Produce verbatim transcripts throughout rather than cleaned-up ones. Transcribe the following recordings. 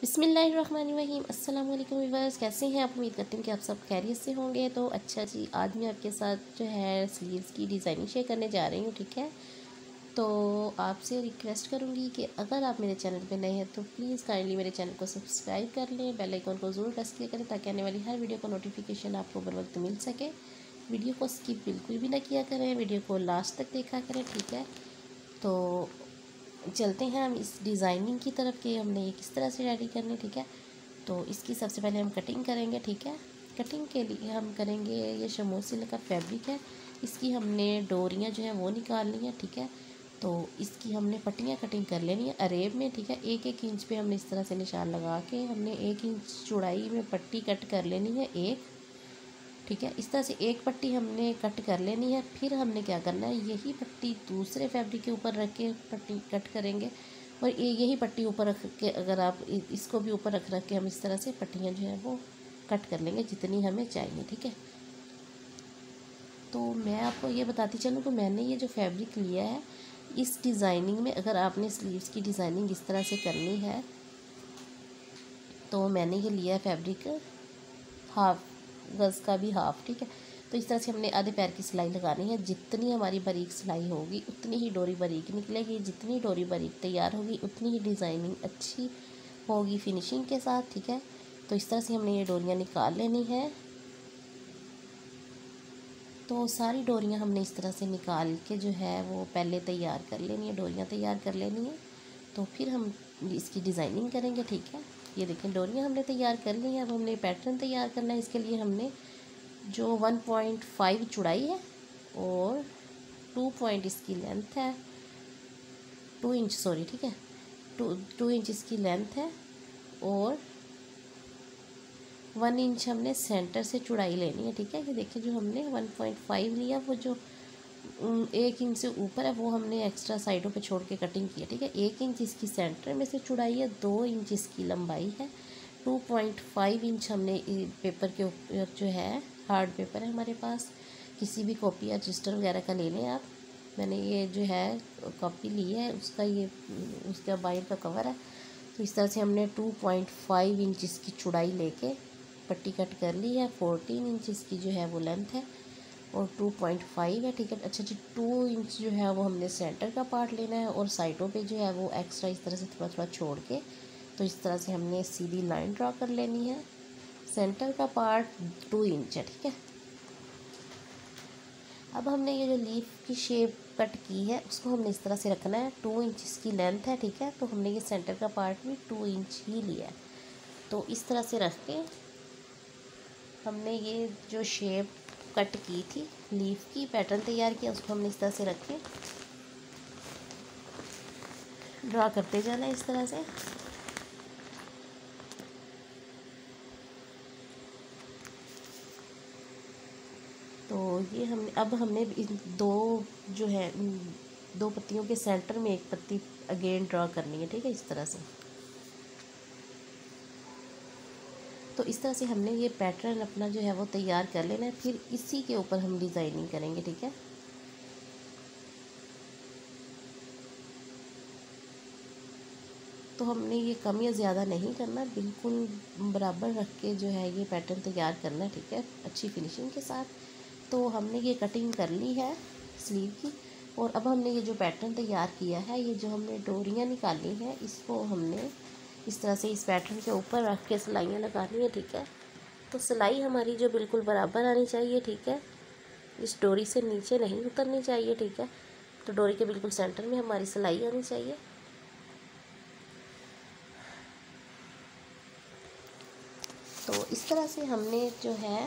बिस्मिल्लाहिर्रहमानिर्रहीम अस्सलाम वालेकुम व्यूअर्स, कैसे हैं आप। उम्मीद करती हूँ कि आप सब खैरियत से होंगे। तो अच्छा जी, आज मैं आपके साथ जो है स्लीव्स की डिज़ाइनिंग शेयर करने जा रही हूँ। ठीक है, तो आपसे रिक्वेस्ट करूँगी कि अगर आप मेरे चैनल पे नए हैं तो प्लीज़ काइंडली मेरे चैनल को सब्सक्राइब कर लें, बेल आइकन को ज़रूर प्रेस किया करें ताकि आने वाली हर वीडियो का नोटिफिकेशन आपको बर वक्त मिल सके। वीडियो को स्किप बिल्कुल भी ना किया करें, वीडियो को लास्ट तक देखा करें। ठीक है, तो चलते हैं हम इस डिज़ाइनिंग की तरफ कि हमने ये किस तरह से रेडी करनी है। ठीक है, तो इसकी सबसे पहले हम कटिंग करेंगे। ठीक है, कटिंग के लिए हम करेंगे, ये शमो सिल्क का फैब्रिक है, इसकी हमने डोरियाँ जो है वो निकालनी है। ठीक है, तो इसकी हमने पट्टियाँ कटिंग कर लेनी है अरेब में। ठीक है, एक एक इंच पे हमने इस तरह से निशान लगा के हमने एक इंच चौड़ाई में पट्टी कट कर लेनी है एक। ठीक है, इस तरह से एक पट्टी हमने कट कर लेनी है। फिर हमने क्या करना है, यही पट्टी दूसरे फैब्रिक के ऊपर रख के पट्टी कट करेंगे और ये यही पट्टी ऊपर रख के, अगर आप इसको भी ऊपर रख रख के हम इस तरह से पट्टियाँ जो है वो कट कर लेंगे जितनी हमें चाहिए। ठीक है, तो मैं आपको ये बताती चलूँ कि मैंने ये जो फैब्रिक लिया है इस डिज़ाइनिंग में, अगर आपने स्लीव्स की डिज़ाइनिंग इस तरह से करनी है तो मैंने ये लिया है फैब्रिक हाफ गज़ का भी हाफ। ठीक है, तो इस तरह से हमने आधे पैर की सिलाई लगानी है। जितनी हमारी बारीक सिलाई होगी उतनी ही डोरी बारीक निकलेगी, जितनी डोरी बारीक तैयार होगी उतनी ही डिज़ाइनिंग अच्छी होगी फिनिशिंग के साथ। ठीक है, तो इस तरह से हमने ये डोरियाँ निकाल लेनी है। तो सारी डोरियाँ हमने इस तरह से निकाल के जो है वो पहले तैयार कर लेनी है, डोरियाँ तैयार कर लेनी है, तो फिर हम इसकी डिज़ाइनिंग करेंगे। ठीक है, ये देखें डोरियाँ हमने तैयार कर ली हैं। अब हमने पैटर्न तैयार करना है। इसके लिए हमने जो वन पॉइंट फाइव चौड़ाई है और टू पॉइंट इसकी लेंथ है, टू इंच सॉरी ठीक है टू टू इंच इसकी लेंथ है और वन इंच हमने सेंटर से चौड़ाई लेनी है। ठीक है, ये देखिए जो हमने वन पॉइंट फाइव लिया, वो जो एक इंच से ऊपर है वो हमने एक्स्ट्रा साइडों पे छोड़ के कटिंग की है। ठीक है, एक इंच इसकी सेंटर में से चौड़ाई है, दो इंच इसकी लंबाई है, टू पॉइंट फाइव इंच हमने पेपर के ऊपर जो है, हार्ड पेपर है हमारे पास, किसी भी कॉपी या रजिस्टर वगैरह का ले लें आप। मैंने ये जो है कॉपी ली है, उसका ये उसका बाहर का कवर है। तो इस तरह से हमने टू पॉइंट फाइव इंच इसकी चौड़ाई लेके पट्टी कट कर ली है। फोर्टीन इंच इसकी जो है वो लेंथ है और टू पॉइंट फाइव है। ठीक है, अच्छा जी, टू इंच जो है वो हमने सेंटर का पार्ट लेना है और साइडों पे जो है वो एक्स्ट्रा इस तरह से थोड़ा थोड़ा छोड़ के, तो इस तरह से हमने सीधी लाइन ड्रा कर लेनी है। सेंटर का पार्ट टू इंच है। ठीक है, अब हमने ये जो लीफ की शेप कट की है उसको हमने इस तरह से रखना है। टू इंच इसकी लेंथ है। ठीक है, तो हमने ये सेंटर का पार्ट भी टू इंच ही लिया है। तो इस तरह से रख के हमने ये जो शेप कट की थी लीफ की, पैटर्न तैयार किया, उसको हमने इस तरह से रख के ड्रा करते जाना है इस तरह से। तो ये हमने अब हमने दो जो है दो पत्तियों के सेंटर में एक पत्ती अगेन ड्रा करनी है। ठीक है, इस तरह से। तो इस तरह से हमने ये पैटर्न अपना जो है वो तैयार कर लेना है, फिर इसी के ऊपर हम डिज़ाइनिंग करेंगे। ठीक है, तो हमने ये कम या ज़्यादा नहीं करना, बिल्कुल बराबर रख के जो है ये पैटर्न तैयार करना है। ठीक है, अच्छी फिनिशिंग के साथ। तो हमने ये कटिंग कर ली है स्लीव की और अब हमने ये जो पैटर्न तैयार किया है, ये जो हमने डोरियाँ निकाली हैं, इसको हमने इस तरह से इस पैटर्न के ऊपर रख के सिलाइयाँ लगानी है। ठीक है, तो सिलाई हमारी जो बिल्कुल बराबर आनी चाहिए। ठीक है, इस डोरी से नीचे नहीं उतरनी चाहिए। ठीक है, तो डोरी के बिल्कुल सेंटर में हमारी सिलाई आनी चाहिए। तो इस तरह से हमने जो है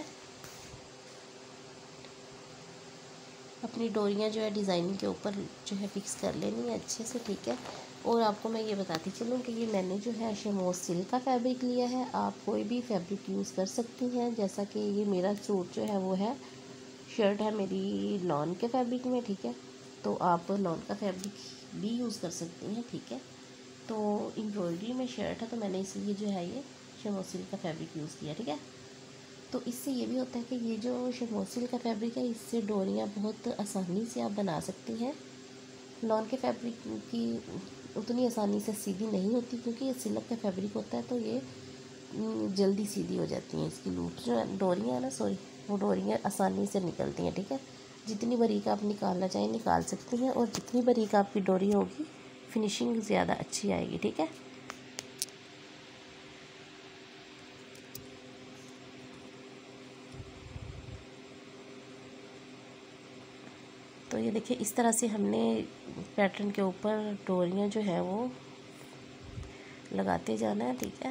अपनी डोरियाँ जो है डिज़ाइनिंग के ऊपर जो है फिक्स कर लेनी है अच्छे से। ठीक है, और आपको मैं ये बताती चलूँ कि ये मैंने जो है शमो सिल्क का फैब्रिक लिया है। आप कोई भी फैब्रिक यूज़ कर सकती हैं, जैसा कि ये मेरा सूट जो है वो है, शर्ट है मेरी लॉन के फैब्रिक में। ठीक है, तो आप लॉन का फैब्रिक भी यूज़ कर सकती हैं। ठीक है, तो एम्ब्रॉयडरी में शर्ट है तो मैंने इसलिए जो है ये शमो सिल्क का फैब्रिक यूज़ किया। ठीक है, तो इससे ये भी होता है कि ये जो शमो सिल्क का फैब्रिक है, इससे डोरियाँ बहुत आसानी से आप बना सकती हैं। लॉन के फैब्रिक की उतनी आसानी से सीधी नहीं होती, क्योंकि ये सिल्क का फैब्रिक होता है तो ये जल्दी सीधी हो जाती हैं। इसकी लूप्स जो डोरियाँ हैं ना, सॉरी वो डोरियाँ आसानी से निकलती हैं, ठीक है। जितनी बारीक आप निकालना चाहें निकाल सकती हैं, और जितनी बारीक आपकी डोरी होगी फिनिशिंग ज़्यादा अच्छी आएगी, ठीक है। तो ये देखिए इस तरह से हमने पैटर्न के ऊपर डोरियाँ जो है वो लगाते जाना है, ठीक है।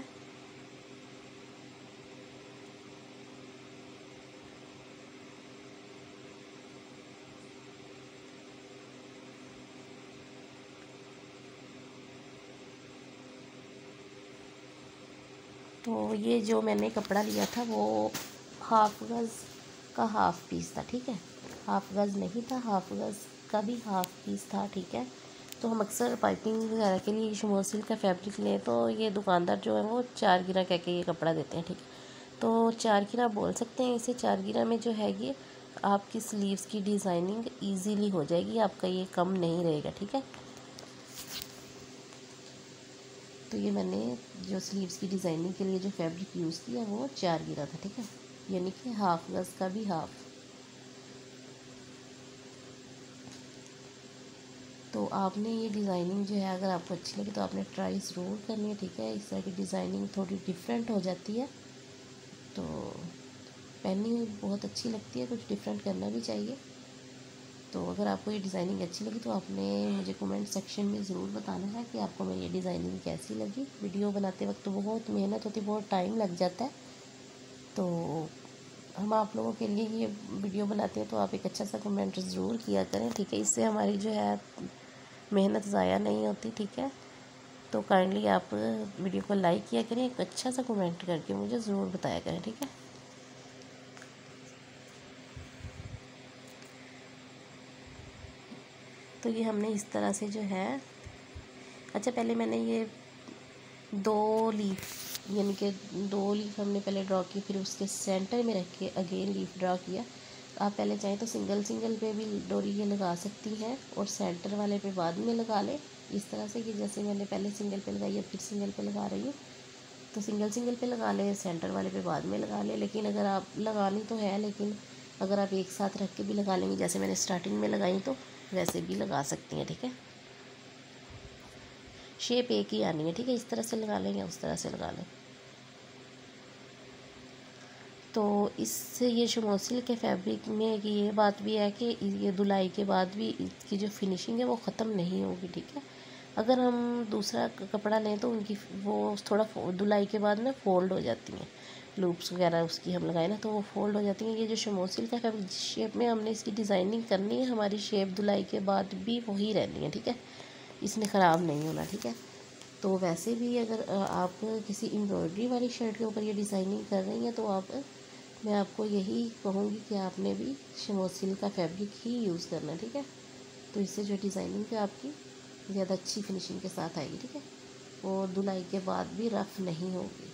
तो ये जो मैंने कपड़ा लिया था वो हाफ गज़ का हाफ पीस था, ठीक है। हाफ गज़ नहीं था, हाफ गज़ का भी हाफ पीस था, ठीक है। तो हम अक्सर पाइपिंग वगैरह के लिए शमोल सिल्क का फैब्रिक लें तो ये दुकानदार जो है वो चार गिरा कह के ये कपड़ा देते हैं, ठीक है। तो चार गिरा बोल सकते हैं इसे। चार गिरा में जो है ये आपकी स्लीव्स की डिज़ाइनिंग ईजीली हो जाएगी, आपका ये कम नहीं रहेगा, ठीक है। तो ये मैंने जो स्लीव्स की डिज़ाइनिंग के लिए जो फैब्रिक यूज़ किया वो चार गिरा था, ठीक है, यानी कि हाफ गज़ का भी हाफ। तो आपने ये डिज़ाइनिंग जो है अगर आपको अच्छी लगी तो आपने ट्राई ज़रूर करनी है, ठीक है। इस तरह की डिज़ाइनिंग थोड़ी डिफरेंट हो जाती है तो पहननी बहुत अच्छी लगती है, कुछ डिफरेंट करना भी चाहिए। तो अगर आपको ये डिज़ाइनिंग अच्छी लगी तो आपने मुझे कमेंट सेक्शन में ज़रूर बताना है कि आपको मेरी ये डिज़ाइनिंग कैसी लगी। वीडियो बनाते वक्त तो बहुत मेहनत होती है, बहुत टाइम लग जाता है, तो हम आप लोगों के लिए ये वीडियो बनाते हैं, तो आप एक अच्छा सा कमेंट ज़रूर किया करें, ठीक है। इससे हमारी जो है मेहनत ज़ाया नहीं होती, ठीक है। तो काइंडली आप वीडियो को लाइक किया करें, एक अच्छा सा कमेंट करके मुझे ज़रूर बताया करें, ठीक है। तो ये हमने इस तरह से जो है, अच्छा पहले मैंने ये दो लीफ यानी कि दो लीफ हमने पहले ड्रॉ की, फिर उसके सेंटर में रख के अगेन लीफ ड्रॉ किया। आप पहले चाहें तो सिंगल सिंगल पे भी डोरी ये लगा सकती हैं और सेंटर वाले पे बाद में लगा लें, इस तरह से कि जैसे मैंने पहले सिंगल पे लगाई है फिर सिंगल पे लगा रही हूँ। तो सिंगल सिंगल पे लगा लें, सेंटर वाले पे बाद में लगा लें। लेकिन अगर आप लगानी तो है, लेकिन अगर आप एक साथ रख के भी लगा लेंगे जैसे मैंने स्टार्टिंग में लगाई तो वैसे भी लगा सकती हैं, ठीक है। शेप एक ही आनी है, ठीक है। इस तरह से लगा लें या उस तरह से लगा लें। तो इससे ये शमोल सिल्क के फैब्रिक में कि ये बात भी है कि ये धुलाई के बाद भी इसकी जो फिनिशिंग है वो ख़त्म नहीं होगी, ठीक है। अगर हम दूसरा कपड़ा लें तो उनकी वो थोड़ा धुलाई के बाद ना फोल्ड हो जाती हैं, लूप्स वगैरह उसकी हम लगाए ना तो वो फोल्ड हो जाती हैं। ये जो शमोल सिल्क का फैब्रिक जिस शेप में हमने इसकी डिज़ाइनिंग करनी है, हमारी शेप धुलाई के बाद भी वही रहनी है, ठीक है। इसने ख़राब नहीं होना, ठीक है। तो वैसे भी अगर आप किसी एम्ब्रॉयडरी वाली शर्ट के ऊपर ये डिज़ाइनिंग कर रही हैं तो आप मैं आपको यही कहूँगी कि आपने भी शमोल सिल्क का फैब्रिक ही यूज़ करना है, ठीक है। तो इससे जो डिज़ाइनिंग है आपकी ज़्यादा अच्छी फिनिशिंग के साथ आएगी, ठीक है, और धुलाई के बाद भी रफ़ नहीं होगी।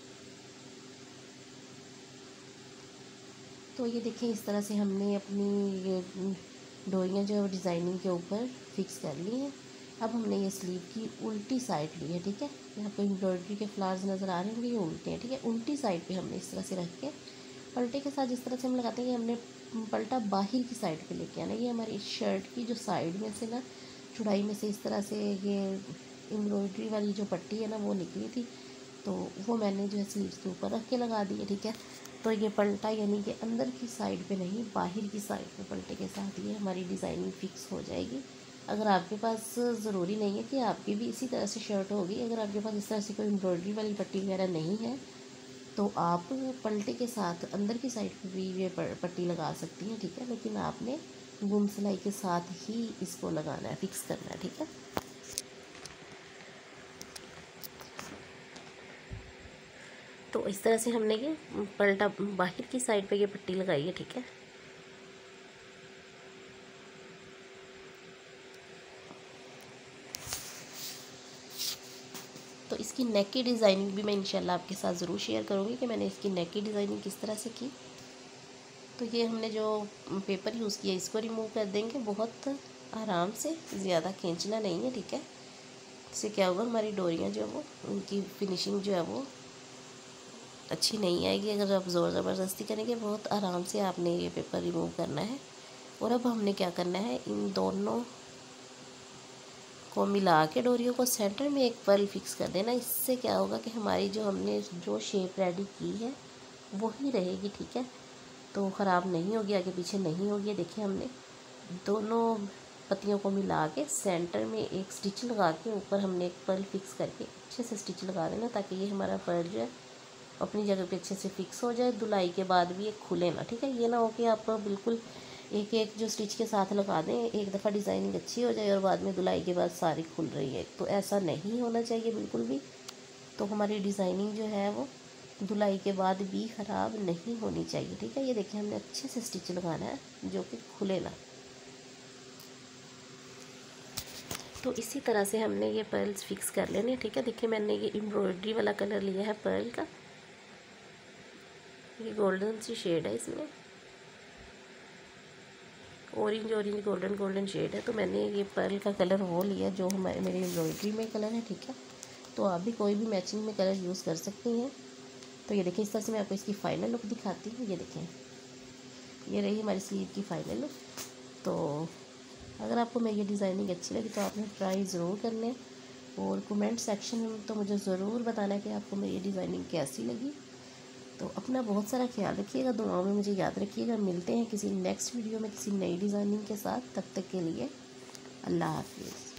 तो ये देखिए इस तरह से हमने अपनी ये डोरियाँ जो है डिज़ाइनिंग के ऊपर फिक्स कर ली हैं। अब हमने ये स्लीव की उल्टी साइड ली है, ठीक है। यहाँ पे एम्ब्रॉयडरी के फ्लावर्स नज़र आ रहे होंगे, ये उल्टे हैं, ठीक है। उल्टी साइड पे हमने इस तरह से रख के पलटे के साथ जिस तरह से हम लगाते हैं, हमने पलटा बाहर की साइड पे लेके आना। ये हमारी शर्ट की जो साइड में से ना चौड़ाई में से इस तरह से ये एम्ब्रॉयडरी वाली जो पट्टी है ना वो निकली थी, तो वो मैंने जो है स्लीव्स के ऊपर रख के लगा दी है, ठीक है। तो ये पलटा यानी कि अंदर की साइड पे नहीं बाहर की साइड पे पलटे के साथ ये हमारी डिज़ाइनिंग फ़िक्स हो जाएगी। अगर आपके पास ज़रूरी नहीं है कि आपकी भी इसी तरह से शर्ट होगी, अगर आपके पास इस तरह से कोई एम्ब्रॉयडरी वाली पट्टी वगैरह नहीं है तो आप पलटे के साथ अंदर की साइड पे भी ये पट्टी लगा सकती हैं, ठीक है। लेकिन आपने बुन सिलाई के साथ ही इसको लगाना है, फिक्स करना है, ठीक है। तो इस तरह से हमने ये पलटा बाहर की साइड पे ये पट्टी लगाई है, ठीक है। तो इसकी नेक की डिज़ाइनिंग भी मैं इंशाल्लाह आपके साथ ज़रूर शेयर करूँगी कि मैंने इसकी नेक की डिज़ाइनिंग किस तरह से की। तो ये हमने जो पेपर यूज़ किया इसको रिमूव कर देंगे बहुत आराम से, ज़्यादा खींचना नहीं है, ठीक है। इससे क्या होगा, हमारी डोरियाँ जो है वो, उनकी फिनिशिंग जो है वो अच्छी नहीं आएगी। अगर आप ज़ोर ज़बरदस्ती करेंगे, बहुत आराम से आपने ये पेपर रिमूव करना है। और अब हमने क्या करना है, इन दोनों को मिला के डोरियों को सेंटर में एक पर्ल फिक्स कर देना। इससे क्या होगा कि हमारी जो हमने जो शेप रेडी की है वही रहेगी, ठीक है, तो ख़राब नहीं होगी, आगे पीछे नहीं होगी। देखिए हमने दोनों पत्तियों को मिला के सेंटर में एक स्टिच लगा के ऊपर हमने एक पर्ल फिक्स करके अच्छे से स्टिच लगा देना, ताकि ये हमारा पर्ल जो है अपनी जगह पे अच्छे से फिक्स हो जाए, धुलाई के बाद भी ये खुले ना, ठीक है। ये ना हो कि आप बिल्कुल एक एक जो स्टिच के साथ लगा दें, एक दफ़ा डिज़ाइनिंग अच्छी हो जाए और बाद में धुलाई के बाद सारी खुल रही है, तो ऐसा नहीं होना चाहिए बिल्कुल भी। तो हमारी डिज़ाइनिंग जो है वो धुलाई के बाद भी ख़राब नहीं होनी चाहिए, ठीक है। ये देखिए हमने अच्छे से स्टिच लगाना है जो कि खुले ना। तो इसी तरह से हमने ये पर्ल्स फिक्स कर लेने, ठीक है। देखिए मैंने ये एम्ब्रॉयडरी वाला कलर लिया है पर्ल का, ये गोल्डन सी शेड है, इसमें orange orange golden golden shade है। तो मैंने ये पर्ल का कलर वो लिया जो हमारे मेरे एम्ब्रॉयडरी में कलर है, ठीक है। तो आप भी कोई भी मैचिंग में कलर यूज़ कर सकती हैं। तो ये देखिए इस तरह से मैं आपको इसकी फ़ाइनल लुक दिखाती हूँ। ये देखें, ये रही हमारी स्लीव की फ़ाइनल लुक। तो अगर आपको मेरी ये डिज़ाइनिंग अच्छी लगी तो आपने ट्राई ज़रूर कर लें, और कमेंट सेक्शन में तो मुझे ज़रूर बताना कि आपको मेरी डिज़ाइनिंग कैसी लगी। तो अपना बहुत सारा ख्याल रखिएगा, दुआओं में मुझे याद रखिएगा। मिलते हैं किसी नेक्स्ट वीडियो में किसी नई डिज़ाइनिंग के साथ, तब तक के लिए अल्लाह हाफिज़।